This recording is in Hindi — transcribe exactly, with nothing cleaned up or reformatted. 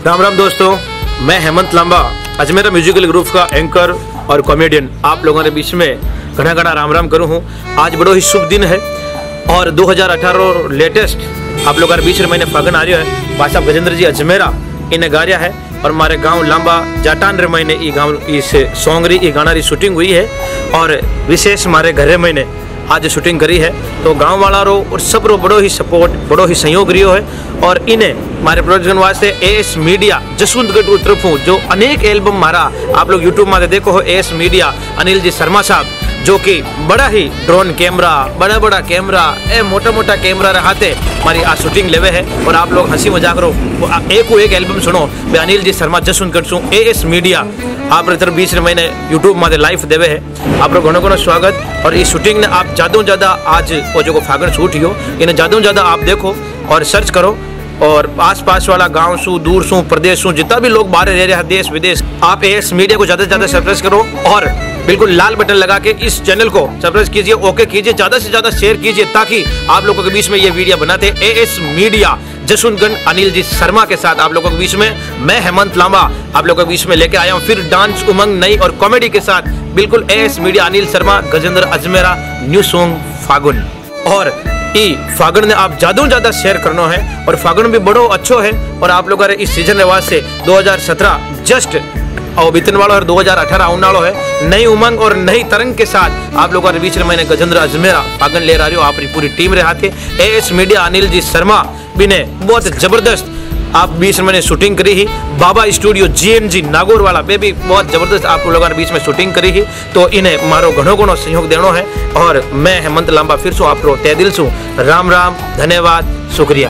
राम राम दोस्तों, मैं हेमंत लांबा अजमेरा म्यूजिकल ग्रुप का एंकर और कॉमेडियन आप लोगों के बीच में घना घना राम राम करूँ हूँ। आज बड़ो ही शुभ दिन है और दो हज़ार अठारह लेटेस्ट आप लोगों के बीच में मैंने फागन आ रहा है। भाई साहब गजेंद्र जी अजमेरा इन्हें गा रहा है और हमारे गांव लांबा जाटान रे महीने ये गाँव इस सॉन्ग री ये गाना री शूटिंग हुई है और विशेष हमारे घरे महीने आज शूटिंग करी है। तो गांव वाला रो और सब रो बड़ो ही सपोर्ट बड़ो ही सहयोग रियो है और इन्हें हमारे प्रोडक्शन वास्ते एस मीडिया जसवंतगढ़ तरफों जो अनेक एल्बम मारा आप लोग यूट्यूब में देखो हो एस मीडिया अनिल जी शर्मा साहब जो कि बड़ा ही ड्रोन कैमरा बड़ा बड़ा कैमरा ए मोटा मोटा कैमरा रहते हमारी आज शूटिंग लेवे है और आप लोग हंसी मजाक रो एक को एक एल्बम सुनो बे अनिल जी शर्मा जसवंतगढ़ सु ए एस मीडिया आप तरफ बीच में मैंने यूट्यूब में लाइव देवे है। आप लोग घणो घणो स्वागत और इस शूटिंग ने आप ज़्यादा ज़्यादा आज वो जो फागन शूट हो इन्हें ज़्यादा ज़्यादा आप देखो और सर्च करो और आस पास वाला गांव सु दूर सु प्रदेश सु जितना भी लोग बाहर रह रहे हैं देश विदेश आप एस मीडिया को ज़्यादा से ज़्यादा सब्सक्राइब करो और बिल्कुल लाल बटन लगा के इस चैनल को सब्सक्राइब कीजिए, ओके कीजिए, ज़्यादा से ज़्यादा शेयर कीजिए ताकि आप लोगों के बीच में ये वीडियो बनाते एएस मीडिया जसवंतगढ़ अनिल जी शर्मा के साथ आप लोगों के बीच में मैं हेमंत लांबा आप लोगों के बीच में लेके आया हूँ फिर डांस उमंग नई और कॉमेडी के साथ बिल्कुल AS media Anil Sharma Gajendra Ajmera new song Fagun और ई फागुन ने आप ज्यादा ज्यादा शेयर करना है और फागुन भी बड़ो अच्छो है और आप लोगों इस सीजन रिवाज से दो हज़ार सत्रह जस्ट और बीतने वाला और दो हज़ार अठारह आने वाला है नई उमंग और नई तरंग के साथ आप लोगों के बीच में मैंने गजेंद्र अजमेरा फागन ले रहा हूँ आप पूरी टीम रहे थे एएस मीडिया अनिल जी शर्मा भी ने बहुत जबरदस्त आप बीच में मैंने शूटिंग करी ही बाबा स्टूडियो जीएमजी नागौर वाला पे भी बहुत जबरदस्त आप लोगों के बीच में शूटिंग करी ही तो इन्हें मारो घणो घणो सहयोग देनो है और मैं हेमंत लांबा फिर सो आप तय दिल सु राम राम धन्यवाद शुक्रिया।